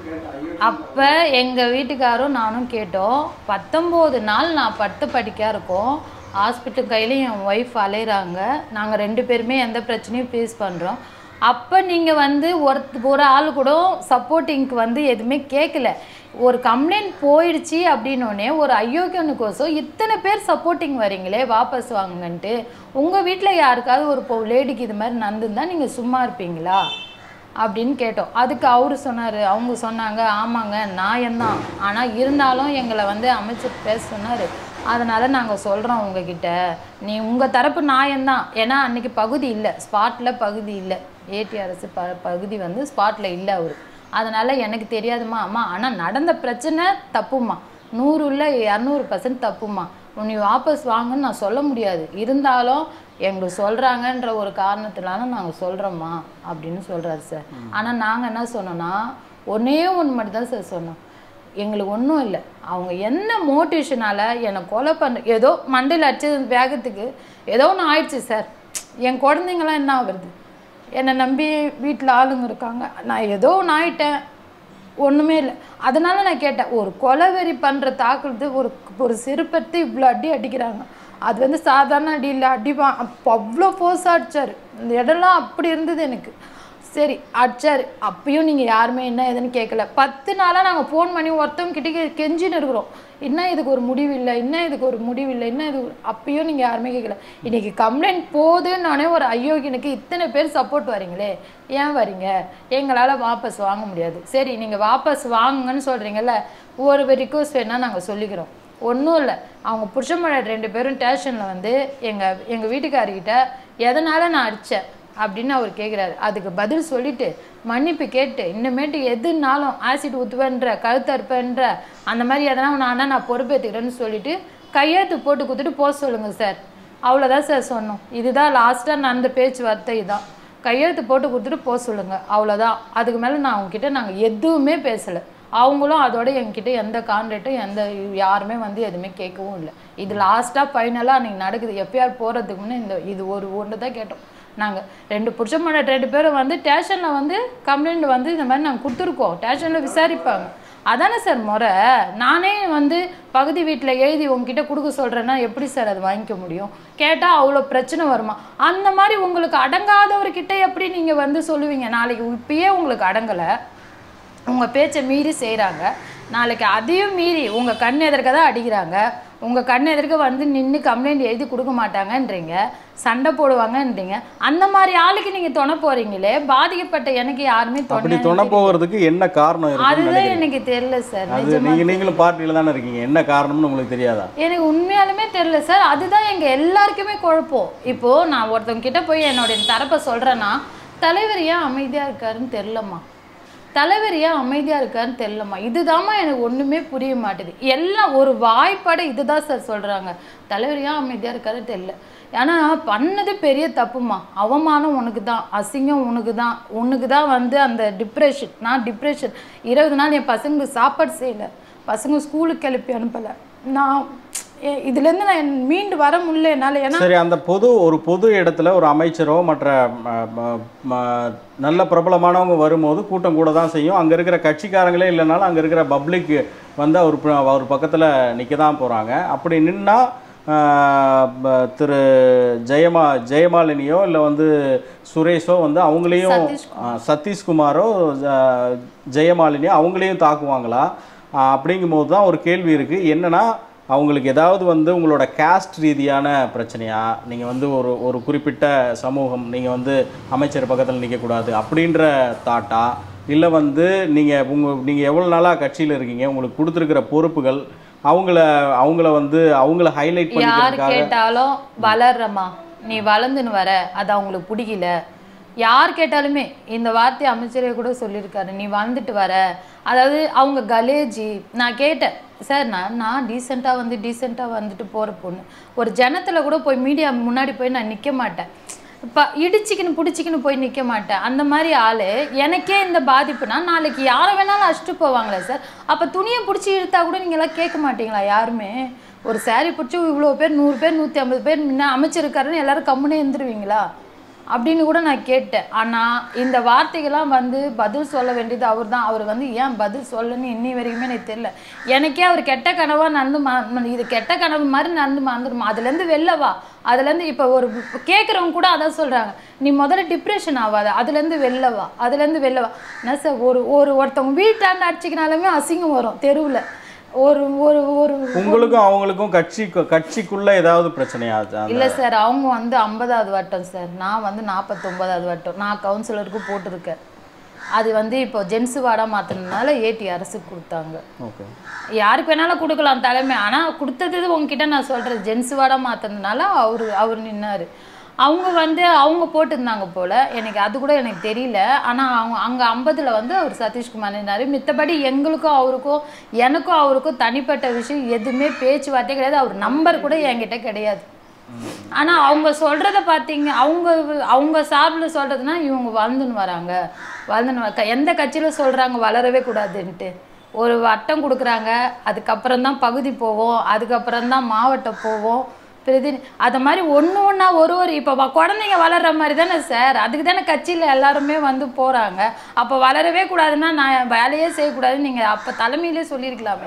[SPEAKER 1] அப்போ எங்கள் வீட்டுக்காரும் நானும் கேட்டோம், 19 நாள் நான் படுத்து படிக்காக இருக்கோம், ஹாஸ்பிட்டல் கையிலையும் என் ஒய்ஃப் அலைகிறாங்க, நாங்கள் 2 பேருமே எந்த பிரச்சனையும் ஃபேஸ் பண்ணுறோம். அப்போ நீங்கள் வந்து ஒரு ஆள் கூட சப்போர்ட்டிங்க்கு வந்து எதுவுமே கேட்கல, ஒரு கம்ப்ளைண்ட் போயிடுச்சு அப்படின்னோடனே ஒரு அயோக்கியனுக்கோசம் இத்தனை பேர் சப்போர்ட்டிங் வரீங்களே வாபஸ் வாங்குங்கன்ட்டு. உங்கள் வீட்டில் யாருக்காவது ஒரு லேடிக்கு இது மாதிரி நடந்துருந்தா நீங்கள் சும்மா இருப்பீங்களா? அப்படின்னு கேட்டோம். அதுக்கு அவரு சொன்னார், அவங்க சொன்னாங்க, ஆமாங்க நியாயம்தான், ஆனால் இருந்தாலும் எங்களை வந்து அமைச்சர் பேச சொன்னார், அதனால் நாங்கள் சொல்கிறோம் உங்ககிட்ட, நீ உங்கள் தரப்பு நியாயம்தான். ஏன்னா அன்றைக்கி பகுதி இல்லை, ஸ்பாட்டில் பகுதி இல்லை, ஏடிஆர்எஸ் பகுதி வந்து ஸ்பாட்டில் இல்லை அவர். அதனால் எனக்கு தெரியாதுமா அம்மா, ஆனால் நடந்த பிரச்சனை தப்புமா, 100 இல்லை 200% தப்புமா, நீ வாபஸ் வாங்கன்னு நான் சொல்ல முடியாது, இருந்தாலும் எங்களுக்கு சொல்கிறாங்கன்ற ஒரு காரணத்தினால நாங்கள் சொல்கிறோம்மா அப்படின்னு சொல்கிறாரு சார். ஆனால் நாங்கள் என்ன சொன்னோன்னா, ஒன்றே ஒன்று மட்டும் தான் சார் சொன்னோம், எங்களுக்கு ஒன்றும் இல்லை, அவங்க என்ன மோட்டிவேஷனால் என்னை கொலை பண்ண, ஏதோ மண்டையில் அடிச்ச வேகத்துக்கு ஏதோ ஒன்று ஆயிடுச்சு சார். என் குழந்தைங்களாம் என்ன ஆகுறது, என்னை நம்பி வீட்டில் ஆளுங்க இருக்காங்க, நான் ஏதோ ஒன்று ஆயிட்டேன், ஒன்றுமே இல்லை. அதனால் நான் கேட்டேன், ஒரு கொலைவெறி பண்ணுற தாக்குறது, ஒரு செருப்பத்தை இவ்வளோ அடிக்கிறாங்க, அது வந்து சாதாரண அடி இல்லை, அடிப்பான். அப்போ அவ்வளோ ஃபோர்ஸாக அடித்தார், இந்த இடம்லாம் அப்படி இருந்தது எனக்கு. சரி அடிச்சார், அப்பயும் நீங்கள் யாருமே என்ன ஏதுன்னு கேட்கல. 10 நாளாக நாங்கள் ஃபோன் பண்ணி ஒருத்தவங்க கிட்டே கெஞ்சின்னு இருக்கிறோம், இன்னும் இதுக்கு ஒரு முடிவு இல்லை, இன்னும் இதுக்கு ஒரு முடிவு இல்லை, இன்னும் இது, அப்பயும் நீங்கள் யாருமே கேட்கல. இன்றைக்கி கம்ப்ளைண்ட் போகுதுன்னொடனே ஒரு அயோக்கியனுக்கு இத்தனை பேர் சப்போர்ட் வரீங்களே, ஏன் வரீங்க, எங்களால் வாபஸ் வாங்க முடியாது. சரி நீங்கள் வாபஸ் வாங்குங்கன்னு சொல்கிறீங்கல்ல, ஒரு ரிக்வஸ்ட் வேணால் நாங்கள் சொல்லிக்கிறோம், ஒன்றும் இல்லை, அவங்க புருஷமழை 2 பேரும் ஸ்டேஷனில் வந்து எங்கள் வீட்டுக்காரிக்கிட்ட எதனால் நான் அடித்தேன் அப்படின்னு அவர் கேட்குறாரு. அதுக்கு பதில் சொல்லிவிட்டு மன்னிப்பு கேட்டு, இன்னமேட்டு எதுனாலும் ஆசிட் ஊற்றுவேன்ற, கழுத்தறுப்பேன்ற, அந்த மாதிரி எதனா நான் பொறுப்பேற்றுக்கிறேன்னு சொல்லிவிட்டு கையெழுத்து போட்டு கொடுத்துட்டு போக சொல்லுங்கள் சார், அவ்வளோதான் சார் சொன்னோம். இதுதான் லாஸ்ட்டாக நடந்த பேச்சுவார்த்தை, இதுதான், கையெழுத்து போட்டு கொடுத்துட்டு போக சொல்லுங்கள், அவ்வளோதான். அதுக்கு மேலே நான் அவங்கக்கிட்ட நாங்கள் எதுவுமே பேசலை, அவங்களும் அதோட என்கிட்ட எந்த கான்ட்ராக்டும் யாருமே வந்து எதுவுமே கேட்கவும் இல்லை. இது லாஸ்ட்டாக ஃபைனலாக அன்றைக்கி நடக்குது. எப்பயார் போகிறதுக்கு முன்னே இது ஒன்று தான் கேட்டோம். நாங்கள் 2 புருஷமான 2 பேரும் வந்து ஸ்டேஷனில் வந்து கம்ப்ளைண்ட் வந்து இந்த மாதிரி நாங்கள் கொடுத்துருக்கோம், ஸ்டேஷனில் விசாரிப்பாங்க, அதானே சார் முறை. நானே வந்து பகுதி வீட்டில் எழுதி உங்ககிட்ட கொடுக்க சொல்கிறேன்னா எப்படி சார் அது வாங்கிக்க முடியும்? கேட்டால் அவ்வளோ பிரச்சனை வருமா? அந்த மாதிரி உங்களுக்கு அடங்காதவர்கிட்ட எப்படி நீங்கள் வந்து சொல்லுவீங்க? நாளைக்கு இப்பயே உங்களுக்கு அடங்கலை, உங்கள் பேச்சை மீறி செய்கிறாங்க, நாளைக்கு அதையும் மீறி உங்கள் கண் எதிர்க்க தான் அடிக்கிறாங்க, உங்கள் கண் எதிர்க்க வந்து நின்று கம்ப்ளைண்ட் எழுதி கொடுக்க மாட்டாங்கன்றீங்க, சண்டை போடுவாங்கன்றீங்க, அந்த மாதிரி ஆளுக்கு நீங்கள் துணை போகிறீங்களே, பாதிக்கப்பட்ட எனக்கு யாருமே
[SPEAKER 2] துணை போகிறதுக்கு என்ன காரணம்?
[SPEAKER 1] அதுதான் எனக்கு தெரியல சார்.
[SPEAKER 2] நீங்களும் பார்ட்டியில் தானே இருக்கீங்க, என்ன காரணம்னு உங்களுக்கு தெரியாதா?
[SPEAKER 1] எனக்கு உண்மையாலுமே தெரியல சார், அதுதான் எங்கள் எல்லாருக்குமே குழப்பம். இப்போது நான் ஒருத்தவங்க கிட்ட போய் என்னுடைய தரப்பை சொல்கிறேன்னா, தலைவர் ஏன் அமைதியாக இருக்காருன்னு தெரிலம்மா, தலைவர் ஏன் அமைதியாக இருக்காருன்னு தெரிலம்மா, இதுதாம்மா எனக்கு ஒன்றுமே புரிய மாட்டேது. எல்லாம் ஒரு வாய்ப்பாடு இதுதான் சார் சொல்கிறாங்க, தலைவர் ஏன் அமைதியாக இருக்காருன்னு தெரில. ஏன்னா பண்ணது பெரிய தப்புமா, அவமானம் உனக்கு தான், அசிங்கம் உனக்கு தான் வந்து அந்த டிப்ரெஷன். நான் டிப்ரெஷன் 20 நாள் என் பசங்களுக்கு சாப்பாடு செய்யலை, பசங்க ஸ்கூலுக்கு கிளப்பி அனுப்பலை, நான் இதுலேருந்து நான் மீண்டு வர முடியல என்னால். ஏன்னா
[SPEAKER 2] சரி, அந்த பொது இடத்துல ஒரு அமைச்சரோ மற்ற நல்ல பிரபலமானவங்க வரும்போது கூட்டம் கூட தான் செய்யும். அங்கே இருக்கிற கட்சிக்காரங்களே இல்லைனாலும் அங்கே இருக்கிற பப்ளிக் வந்து அவர் பக்கத்தில் நிற்க தான் போகிறாங்க. அப்படி நின்னா திரு ஜெயமாலினியோ இல்லை வந்து சுரேஷோ வந்து அவங்களையும், சதீஷ்குமாரோ ஜெயமாலினியோ அவங்களையும் தாக்குவாங்களா? அப்படிங்கும்போது தான் ஒரு கேள்வி இருக்குது. என்னென்னா, அவங்களுக்கு ஏதாவது வந்து உங்களோட காஸ்ட் ரீதியான பிரச்சனையா, நீங்கள் வந்து ஒரு குறிப்பிட்ட சமூகம், நீங்கள் வந்து அமைச்சர் பக்கத்தில் நிற்கக்கூடாது அப்படின்ற தாட்டா, இல்லை வந்து நீங்கள் எவ்வளோ நாளாக கட்சியில் இருக்கீங்க, உங்களுக்கு கொடுத்துருக்கிற பொறுப்புகள், அவங்கள ஹைலைட் பண்ணி
[SPEAKER 1] யார் கேட்டாலும் வளர்றமா, நீ வளர்ந்துன்னு வர, அது அவங்களுக்கு பிடிக்கல. யார் கேட்டாலுமே இந்த வார்த்தை அமைச்சரே கூட சொல்லியிருக்காரு, நீ வளர்ந்துட்டு வர, அதாவது அவங்க கலேஜி. நான் கேட்டேன் சார், நான் டீசெண்டாக வந்துட்டு போகிற பொண்ணு, ஒரு ஜனத்தில் கூட போய் மீடியா முன்னாடி போய் நான் நிற்க மாட்டேன், இப்போ பிடிச்சிக்கின்னு போய் நிற்க மாட்டேன். அந்த மாதிரி ஆள் எனக்கே இந்த பாதிப்புனா நாளைக்கு யாரை வேணாலும் அழைச்சிட்டு போவாங்களே சார். அப்போ துணியை பிடிச்சி இழுத்தா கூட நீங்களாம் கேட்க மாட்டீங்களா? யாருமே ஒரு சாரி பிடிச்சி இவ்வளோ பேர் 100 பேர் 150 பேர் முன்ன அமைச்சிருக்காருன்னு எல்லோரும் கம்முனே இருந்துருவீங்களா அப்படின்னு கூட நான் கேட்டேன். ஆனால் இந்த வார்த்தைகள்லாம் வந்து பதில் சொல்ல வேண்டியது அவர் தான். அவர் வந்து ஏன் பதில் சொல்லணும்னு இன்னி வரைக்குமே எனக்கு தெரியல. எனக்கே அவர் கெட்ட கனவாக இது கெட்ட கனவு மாதிரி மறந்துடுமா, அதுலேருந்து வெளிலவா, அதுலேருந்து இப்போ ஒரு கேட்குறவங்க கூட அதான் சொல்கிறாங்க, நீ முதல்ல டிப்ரெஷன் ஆகாத, அதுலேருந்து வெளிலவா. என்ன சார், ஒருத்தவங்க வீட்டாண்டு அடிச்சிக்கினாலுமே அசிங்கம் வரும் தெருவில்.
[SPEAKER 2] உங்களுக்கும் அவங்களுக்கும் கட்சிக்குள்ள ஏதாவது பிரச்சனையா?
[SPEAKER 1] இல்லை சார், அவங்க வந்து 50வது வட்டம் சார், நான் வந்து 49வது வட்டம், நான் கவுன்சிலருக்கும் போட்டிருக்கேன். அது வந்து இப்போ ஜென்ஸ் வார்டாக மாற்றினதுனால ஏடி அரசுக்கு கொடுத்தாங்க.
[SPEAKER 2] ஓகே,
[SPEAKER 1] யாருக்கு வேணாலும் கொடுக்கலாம் தலைமை, ஆனால் கொடுத்தது உங்ககிட்ட நான் சொல்கிறேன். ஜென்ஸ் வார்டாக மாற்றினதுனால அவர் நின்னார். அவங்க வந்து அவங்க போட்டிருந்தாங்க போல், எனக்கு அது கூட எனக்கு தெரியல. ஆனால் அவங்க அங்கே 50ல் வந்து அவர் சதீஷ்குமார் நின்னார். மித்தபடி எங்களுக்கும் அவருக்கும் அவருக்கும் தனிப்பட்ட விஷயம் எதுவுமே பேச்சுவார்த்தையே கிடையாது. அவர் நம்பர் கூட என்கிட்ட கிடையாது. ஆனால் அவங்க சொல்கிறத பார்த்தீங்க, அவங்க சார்பில் சொல்கிறதுனா இவங்க வளர்ந்துன்னு வராங்க, எந்த கட்சியில் சொல்கிறாங்க வளரவே கூடாதுன்ட்டு. ஒரு வட்டம் கொடுக்குறாங்க, அதுக்கப்புறம் தான் பகுதி போவோம், அதுக்கப்புறம் தான் மாவட்டம் போவோம், அது மாதிரி ஒன்றா ஒரு இப்போ குழந்தைங்க வளர்கிற மாதிரி தானே சார். அதுக்கு தானே கட்சியில் எல்லாருமே வந்து போகிறாங்க. அப்போ வளரவே கூடாதுன்னா நான் வேலையே செய்யக்கூடாதுன்னு நீங்கள் அப்போ தலைமையிலே சொல்லியிருக்கலாமே.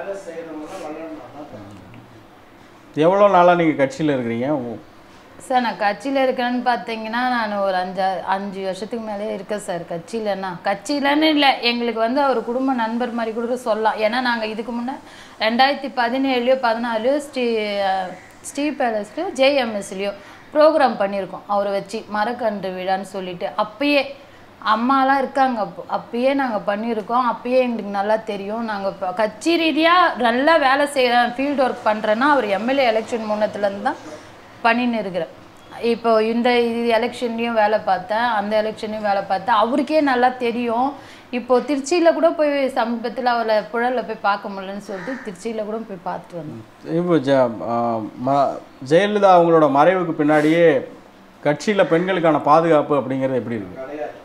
[SPEAKER 2] எவ்வளோ நாளாக நீங்கள் கட்சியில் இருக்கிறீங்க
[SPEAKER 1] சார்? நான் கட்சியில் இருக்கிறேன்னு பார்த்தீங்கன்னா நான் ஒரு 5 வருஷத்துக்கு மேலே இருக்கேன் சார் கட்சியிலன்னு இல்லை. எங்களுக்கு வந்து அவர் குடும்ப நண்பர் மாதிரி கூட சொல்லலாம். ஏன்னா நாங்கள் இதுக்கு முன்னே 2017 14 ஸ்ரீ பேலஸ்லையோ ஜேஎம்எஸ்லையோ ப்ரோக்ராம் பண்ணியிருக்கோம். அவரை வச்சு மரக்கன்று விழான்னு சொல்லிட்டு அப்பயே அம்மாலாம் இருக்காங்க. அப்பயே நாங்கள் பண்ணியிருக்கோம். அப்பயே எங்களுக்கு நல்லா தெரியும். நாங்கள் இப்போ கட்சி ரீதியாக நல்லா வேலை செய்கிறேன், ஃபீல்டு ஒர்க் பண்ணுறேன்னா அவர் எம்எல்ஏ எலெக்ஷன் முன்னத்துலேருந்து தான் பண்ணின்னு இருக்கிறேன். இப்போ இந்த எலெக்ஷன்லேயும் வேலை பார்த்தேன், அந்த எலெக்ஷன்லையும் வேலை பார்த்தேன். அவருக்கே நல்லா தெரியும். இப்போது திருச்சியில் கூட போய் சமீபத்தில் அவளை புழலில் போய் பார்க்க முடியலன்னு சொல்லிட்டு திருச்சியில் கூட போய் பார்த்துட்டு வந்தோம்.
[SPEAKER 2] இப்போ ஜெயலலிதா அவங்களோட மறைவுக்கு பின்னாடியே கட்சியில் பெண்களுக்கான பாதுகாப்பு அப்படிங்கிறது எப்படி இருக்கு?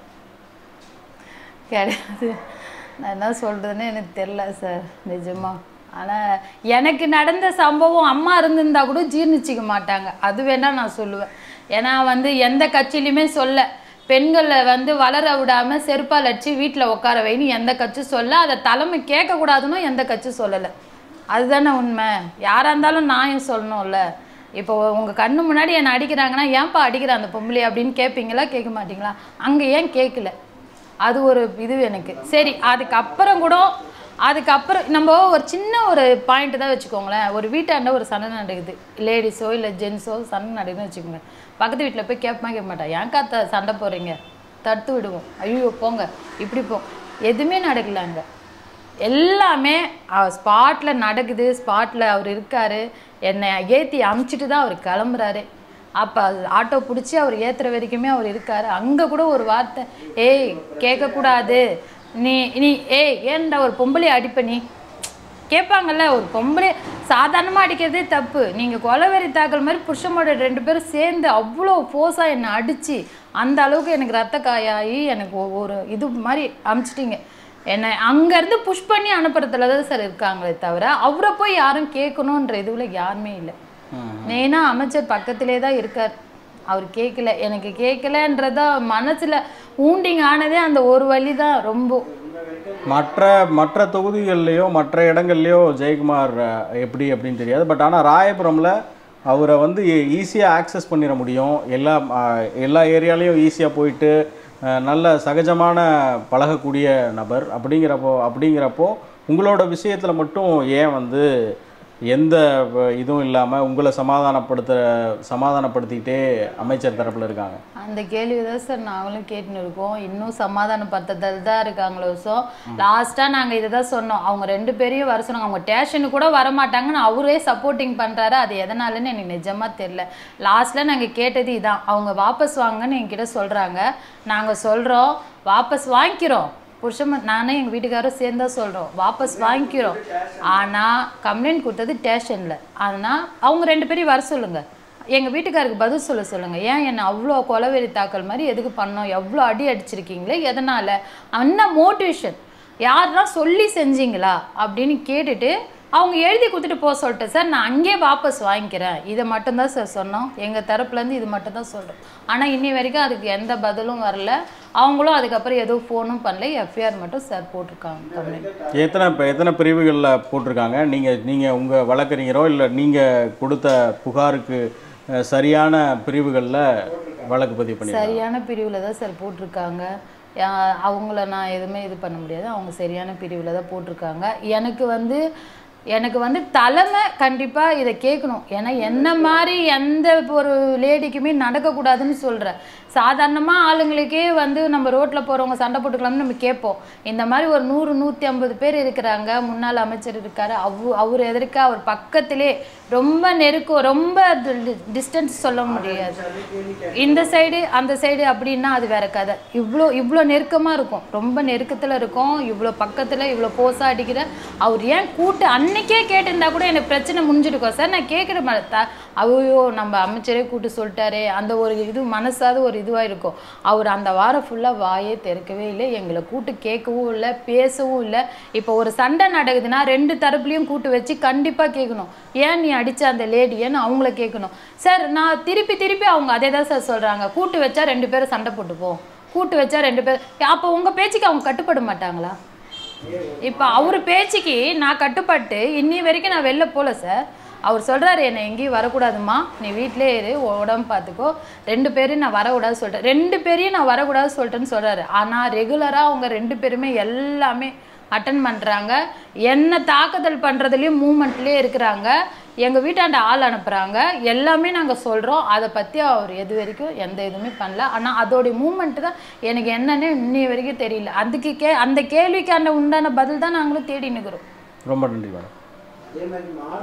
[SPEAKER 1] கிடையாது. நான் என்ன சொல்கிறதுன்னு எனக்கு தெரில சார் நிஜமா. ஆனால் எனக்கு நடந்த சம்பவம் அம்மா இருந்திருந்தா கூட ஜீர்ணிச்சிக்க மாட்டாங்க, அது வேணால் நான் சொல்லுவேன். ஏன்னா வந்து எந்த கட்சியிலையுமே சொல்ல பெண்களை வந்து வளர விடாமல் செருப்பால் அடித்து வீட்டில் உட்கார வைன்னு எந்த கட்சி சொல்ல, அதை தலைமை கேட்கக்கூடாதுன்னு எந்த கட்சி சொல்லலை. அதுதானே உண்மை. யாராக இருந்தாலும் நான் சொல்லணும்ல. இப்போ உங்கள் கண்ணு முன்னாடி என்னை அடிக்கிறாங்கன்னா ஏன்ப்பா அடிக்கிற அந்த பொம்பளை அப்படின்னு கேட்பீங்களா கேட்க மாட்டிங்களா? அங்கே ஏன் கேட்கல? அது ஒரு இது எனக்கு. சரி, அதுக்கப்புறம் நம்ம ஒரு சின்ன ஒரு பாயிண்ட் தான் வச்சுக்கோங்களேன். ஒரு வீட்டாண்ட ஒரு சண்டை நடக்குது, லேடிஸோ இல்லை ஜென்ஸோ சண்டை நடக்குதுன்னு வச்சுக்கோங்க. பக்கத்து வீட்டில் போய் கேட்க மாட்டா, ஏன்க்கா சண்டை போடுறீங்க, தடுத்து விடுவோம். ஐயோ போங்க இப்படி போ. எதுவுமே நடக்கலாங்க. எல்லாமே ஸ்பாட்டில் நடக்குது. ஸ்பாட்டில் அவர் இருக்கார். என்னை ஏற்றி அமுச்சிட்டு தான் அவர் கிளம்புறாரு. அப்போ ஆட்டோ பிடிச்சி அவர் ஏற்றுற வரைக்குமே அவர் இருக்கார். அங்கே கூட ஒரு வார்த்தை, ஏய் கேட்கக்கூடாது, நீ ஏன்டா ஒரு பொம்பளை அடிப்ப நீ கேட்பாங்கல்ல. ஒரு பொம்பளை சாதாரணமாக அடிக்கிறதே தப்பு. நீங்கள் கொலவெறி தாக்கல் மாதிரி புருஷனோட 2 பேரும் சேர்ந்து அவ்வளோ ஃபோர்ஸாக என்னை அடித்து அந்த அளவுக்கு எனக்கு ரத்த காயாகி எனக்கு ஒரு இது மாதிரி அமுச்சிட்டிங்க. என்னை அங்கேருந்து புஷ் பண்ணி அனுப்புறதுல தான் சார் இருக்காங்களே தவிர அவரை போய் யாரும் கேட்கணுன்ற இதுவில் யாருமே இல்லை. ஏன்னா அமைச்சர் பக்கத்திலே தான் இருக்கார். அவர் கேட்கல, எனக்கு கேட்கலன்றதா மனசில் ஊண்டிங் ஆனதே அந்த ஒரு வழி தான். ரொம்ப
[SPEAKER 2] மற்ற தொகுதிகள்லையோ மற்ற இடங்கள்லையோ ஜெயக்குமார் எப்படி அப்படின்னு தெரியாது. பட் ஆனால் ராயபுரமில் அவரை வந்து ஈஸியாக ஆக்சஸ் பண்ணிட முடியும். எல்லா ஏரியாலையும் ஈஸியாக போயிட்டு நல்ல சகஜமான பழகக்கூடிய நபர். அப்படிங்கிறப்போ உங்களோட விஷயத்தில் மட்டும் ஏன் வந்து எந்த இதுவும் இல்லாமல் உங்களை சமாதானப்படுத்திக்கிட்டே அமைச்சர் தரப்பில் இருக்காங்க?
[SPEAKER 1] அந்த கேள்வி தான் சார் நாங்களும் கேட்டுன்னு இருக்கோம். இன்னும் சமாதானப்படுத்துதல் தான் இருக்காங்களோ. ஸோ லாஸ்ட்டாக நாங்கள் இதை தான் சொன்னோம், அவங்க 2 பேரையும் வர சொன்னாங்க. அவங்க ஸ்டேஷனுக்கு கூட வரமாட்டாங்கன்னு அவரே சப்போர்ட்டிங் பண்ணுறாரு. அது எதனாலன்னு எனக்கு நிஜமாக தெரில. லாஸ்ட்டில் நாங்கள் கேட்டது இதான், அவங்க வாபஸ் வாங்கன்னு என்கிட்ட சொல்கிறாங்க. நாங்கள் சொல்கிறோம் வாபஸ் வாங்கிக்கிறோம். நானே எங்கள் வீட்டுக்காரரும் சேர்ந்தா சொல்கிறோம் வாபஸ் வாங்கிக்கிறோம். ஆனால் கம்ப்ளைண்ட் கொடுத்தது ஸ்டேஷனில். ஆனால் அவங்க 2 பேரையும் வர சொல்லுங்கள், எங்கள் வீட்டுக்காருக்கு பதில் சொல்லுங்கள். ஏன் என்னை அவ்வளோ கொலவெறி தாக்கல் மாதிரி எதுக்கு பண்ணோம், எவ்வளோ அடி அடிச்சிருக்கீங்களே, எதனால், என்ன மோட்டிவேஷன், யாரெல்லாம் சொல்லி செஞ்சீங்களா அப்படின்னு கேட்டுட்டு அவங்க எழுதி கொடுத்துட்டு போக சொல்லிட்டேன் சார். நான் அங்கேயே வாபஸ் வாங்கிக்கிறேன். இதை மட்டும்தான் சார் சொன்னோம். எங்கள் தரப்புலேருந்து இது மட்டும் தான் சொல்கிறோம். ஆனால் இன்னி வரைக்கும் அதுக்கு எந்த பதிலும் வரல. அவங்களும் அதுக்கப்புறம் எதுவும் ஃபோனும் பண்ணல. எஃப்ஐஆர் மட்டும் சார் போட்டிருக்காங்க.
[SPEAKER 2] எத்தனை பிரிவுகளில் போட்டிருக்காங்க? நீங்கள் உங்கள் வழக்கறிஞரோ இல்லை நீங்கள் கொடுத்த புகாருக்கு சரியான பிரிவுகளில் வழக்கு பதிவு பண்ணி
[SPEAKER 1] சரியான பிரிவில் தான் சார் போட்டிருக்காங்க. அவங்கள நான் எதுவுமே இது பண்ண முடியாது. அவங்க சரியான பிரிவில் தான் போட்டிருக்காங்க. எனக்கு வந்து தலைமை கண்டிப்பாக இதை கேட்கணும். ஏன்னா என்ன மாதிரி எந்த ஒரு லேடிக்குமே நடக்கக்கூடாதுன்னு சொல்கிறேன். சாதாரணமாக ஆளுங்களுக்கே வந்து நம்ம ரோட்டில் போகிறவங்க சண்டை போட்டுக்கலாம்னு நம்ம கேட்போம். இந்த மாதிரி ஒரு 100-150 பேர் இருக்கிறாங்க, முன்னாள் அமைச்சர் இருக்கார், அவர் எதிர்க்க அவர் பக்கத்திலே ரொம்ப நெருக்கம், ரொம்ப டிஸ்டன்ஸ் சொல்ல முடியாது. இந்த சைடு அந்த சைடு அப்படின்னா அது வேற கதை. இவ்வளோ நெருக்கமாக இருக்கும், ரொம்ப நெருக்கத்தில் இருக்கும், இவ்வளோ பக்கத்தில் இவ்வளோ போஸாக அடிக்கிற அவர் ஏன் கூட்டு அன்னைக்கே கேட்டிருந்தா கூட எனக்கு பிரச்சனை முடிஞ்சிருக்கோம் சார். நான் கேட்குற மாதிரி அவையோ நம்ம அமைச்சரே கூட்டு சொல்லிட்டாரே அந்த ஒரு இது மனசாவது ஒரு இதுவாக இருக்கும். அவர் அந்த வாரம் ஃபுல்லாக வாயே திறக்கவே இல்லை, எங்களை கூட்டு கேட்கவும் இல்லை, பேசவும் இல்லை. இப்போ ஒரு சண்டை நடக்குதுன்னா 2 தரப்புலையும் கூட்டு வச்சு கண்டிப்பாக கேட்கணும், ஏன் நீ அடித்த அந்த லேடியன்னு அவங்கள கேட்கணும். சார் நான் திருப்பி அவங்க அதே தான் சார் சொல்கிறாங்க, கூட்டு வச்சா 2 பேரும் சண்டை போட்டுப்போம், கூட்டு வச்சா 2 பேர். அப்போ உங்கள் பேச்சுக்கு அவங்க கட்டுப்பட மாட்டாங்களா? இப்போ அவர் பேச்சுக்கு நான் கட்டுப்பட்டு இன்னி வரைக்கும் நான் வெளில போகல சார். அவர் சொல்கிறாரு என்னை எங்கேயும் வரக்கூடாதுமா, நீ வீட்டிலே இரு, உடம்பு பார்த்துக்கோ, 2 பேரையும் நான் வரக்கூடாது சொல்லிட்டேன், 2 பேரையும் நான் வரக்கூடாது சொல்லிட்டேன்னு சொல்கிறாரு. ஆனால் ரெகுலராக அவங்க 2 பேருமே எல்லாமே அட்டன் பண்ணுறாங்க, என்ன தாக்குதல் பண்ணுறதுலேயும் மூமெண்ட்லேயே இருக்கிறாங்க, எங்கள் வீட்டாண்ட ஆள் அனுப்புகிறாங்க, எல்லாமே நாங்கள் சொல்கிறோம். அதை பற்றி அவர் எது வரைக்கும் எந்த இதுவுமே பண்ணல. ஆனால் அதோடைய மூமெண்ட்டு தான் எனக்கு என்னன்னு இன்னி வரைக்கும் தெரியல. அதுக்கு அந்த கேள்விக்கான உண்டான பதில் தான் நாங்களும் தேடி நிற்கிறோம்.
[SPEAKER 2] ரொம்ப நன்றி மேடம்.